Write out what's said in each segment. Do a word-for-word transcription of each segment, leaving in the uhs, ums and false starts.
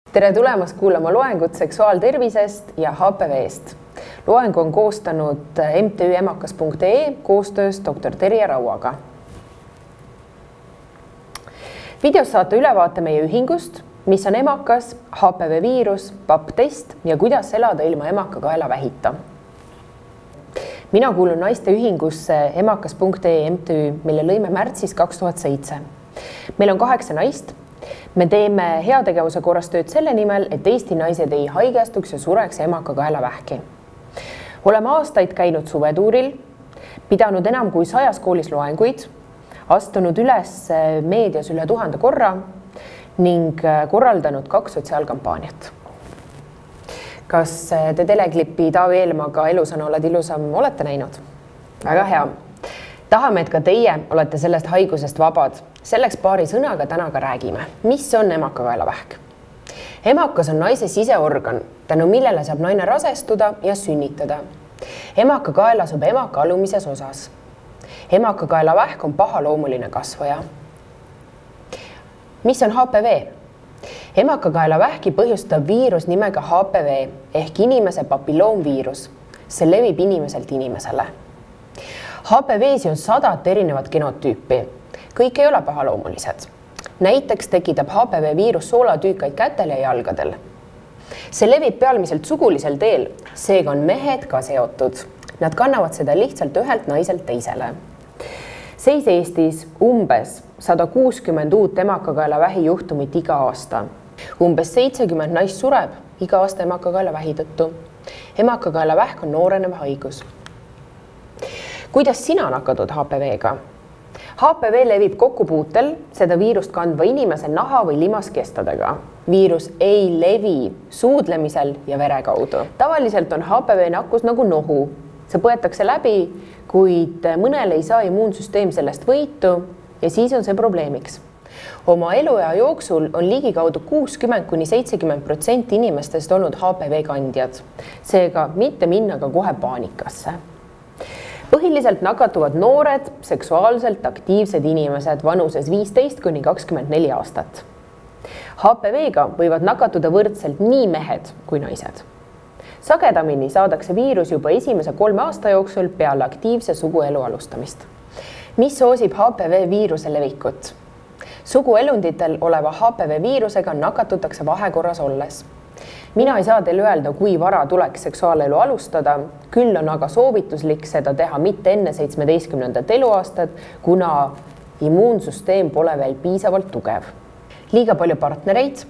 Tere tulemast kuulama loengut seksuaaltervisest ja H P V-st. Loengu on koostanud M T Ü emakas punkt ee koostöös doktor Terje Rauaga. Videos saate ülevaate meie ühingust, mis on emakas, H P V viirus, P A P-test ja kuidas elada ilma emakakaelavähita. Mina kuulun naiste ühingusse emakas punkt ee M T Ü, mille lõime märtsis kaks tuhat seitse. Meil on kaheksa naist. Me teeme heategevuse korras tööd selle nimel, et Eesti naised ei haigestuks ja sureks emakakaelavähki. Oleme aastaid käinud suvetuuril, pidanud enam kui sajas koolis loenguid, astunud üles meedias üle tuhande korra ning korraldanud kaks sotsiaalkampaaniat. Kas te teleklipi Taavi Eelmaga Elusana oled ilusam olete näinud? Väga hea. Tahame, et ka teie olete sellest haigusest vabad. Selleks paari sõnaga täna ka räägime. Mis on emakakaelavähk? Emakas on naise siseorgan, tänu millele saab naine rasestuda ja sünnitada. Emakakael asub emaka alumises osas. Emakakaelavähk on pahaloomuline kasvaja. Mis on H P V? Emakakaelavähki põhjustab viirus nimega H P V ehk inimese papilloomviirus. See levib inimeselt inimesele. H P V-si on sadat erinevat genotüüpi. Kõik ei ole pahaloomulised. Näiteks tekitab H P V viirus soolatüükaid kätel ja jalgadel. See levib pealmiselt sugulisel teel, seega on mehed ka seotud. Nad kannavad seda lihtsalt ühelt naiselt teisele. Seis Eestis umbes sada kuuskümmend uut emakakaelavähi juhtumit iga aasta. Umbes seitsekümmend naist sureb iga aasta emakakaelavähi tõttu. Emakakaelavähk on noorenev haigus. Kuidas sina nakatud H P V-ga? H P V levib kokkupuutel seda viirust kandva inimese naha või limaskestadega. Viirus ei levi suudlemisel ja vere kaudu. Tavaliselt on H P V nakkus nagu nohu. See põetakse läbi, kuid mõnel ei saa immuunsüsteem sellest võitu ja siis on see probleemiks. Oma eluea jooksul on ligikaudu kuuskümmend kuni seitsekümmend protsenti inimestest olnud H P V kandjad. Seega mitte minna ka kohe paanikasse. Põhiliselt nakatuvad noored, seksuaalselt aktiivsed inimesed vanuses viisteist kuni kakskümmend neli aastat. H P V-ga võivad nakatuda võrdselt nii mehed kui naised. Sagedamini saadakse viirus juba esimese kolme aasta jooksul peale aktiivse suguelu alustamist. Mis soosib H P V viiruse levikut? Suguelunditel oleva H P V viirusega nakatutakse vahekorras olles. Mina ei saa teile öelda, kui vara tuleks seksuaalelu alustada, küll on aga soovituslik seda teha mitte enne seitsmeteistkümnendat eluaastat, kuna immuunsüsteem pole veel piisavalt tugev. Liiga palju partnereid.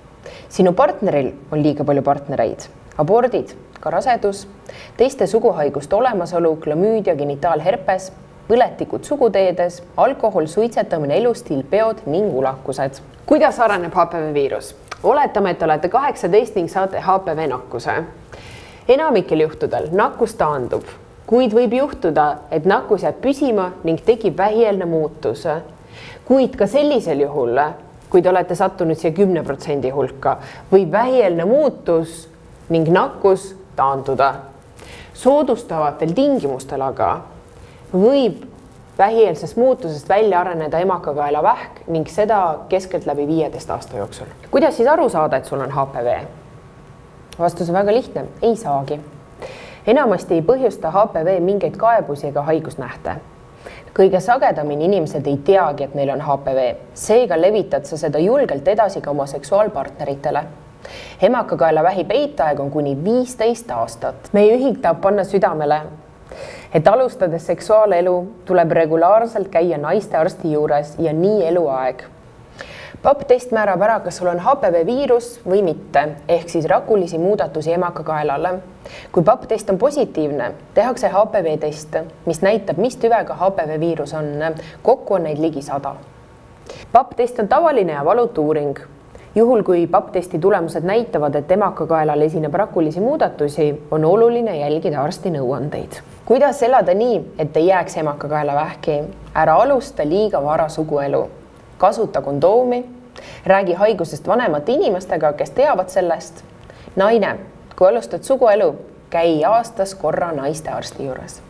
Sinu partneril on liiga palju partnereid. Abordid, ka rasedus, teiste suguhaiguste olemasolu, klamüüdia, genitaalherpes, põletikud suguteedes, alkohol, suitsetamine, elustiil, peod ning ulakused. Kuidas areneb H P V viirus? Oletame, et olete kaheksateist ning saate H P V nakkuse. Enamikel juhtudel nakkus taandub, kuid võib juhtuda, et nakkus jääb püsima ning tekib vähieelne muutus. Kuid ka sellisel juhul, kui te olete sattunud siia kümne protsendi hulka, võib vähieelne muutus ning nakkus taanduda. Soodustavatel tingimustel aga võib vähieelsest muutusest välja areneda emakakaelavähk ning seda keskelt läbi viieteist aasta jooksul. Kuidas siis aru saada, et sul on H P V? Vastus on väga lihtne, ei saagi. Enamasti ei põhjusta H P V mingeid kaebusi ega haigusnähte. Kõige sagedamini inimesed ei teagi, et neil on H P V. Seega levitad sa seda julgelt edasi ka oma seksuaalpartneritele. Emakakaelavähi peitaeg on kuni viisteist aastat. Meie ühing tahab panna südamele, et alustades seksuaalelu tuleb regulaarselt käia naiste arsti juures ja nii eluaeg. P A P-test määrab ära, kas sul on H P V viirus või mitte, ehk siis rakulisi muudatusi emakakaelale. Kui P A P-test on positiivne, tehakse H P V-test, mis näitab, mis tüvega H P V viirus on. Kokku on neid ligi sada. P A P-test on tavaline ja valutu uuring. Juhul, kui P A P-testi tulemused näitavad, et emakakaelal esineb rakulisi muudatusi, on oluline jälgida arsti nõuandeid. Kuidas elada nii, et ei jääks emakakaelavähki? Ära alusta liiga vara suguelu. Kasuta kondoomi. Räägi haigusest vanemate inimestega, kes teavad sellest. Naine, kui alustad suguelu, käi aastas korra naiste arsti juures.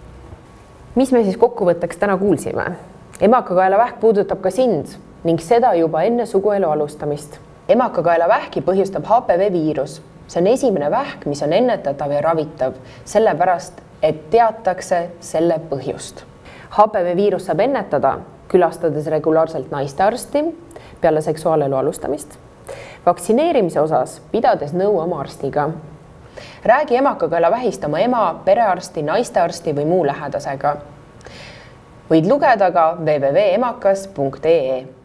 Mis me siis kokkuvõtteks täna kuulsime? Emakakaelavähk puudutab ka sind ning seda juba enne suguelu alustamist. emakakaelavähki põhjustab H P V viirus. See on esimene vähk, mis on ennetatav ja ravitav, sellepärast, et teatakse selle põhjust. H P V viirus saab ennetada, külastades regulaarselt naistearsti peale seksuaalelu alustamist, vaktsineerimise osas pidades nõu oma arstiga. Räägi emakakaelavähist oma ema, perearsti, naistearsti või muu lähedasega. Võid lugeda ka w w w punkt emakas punkt e e.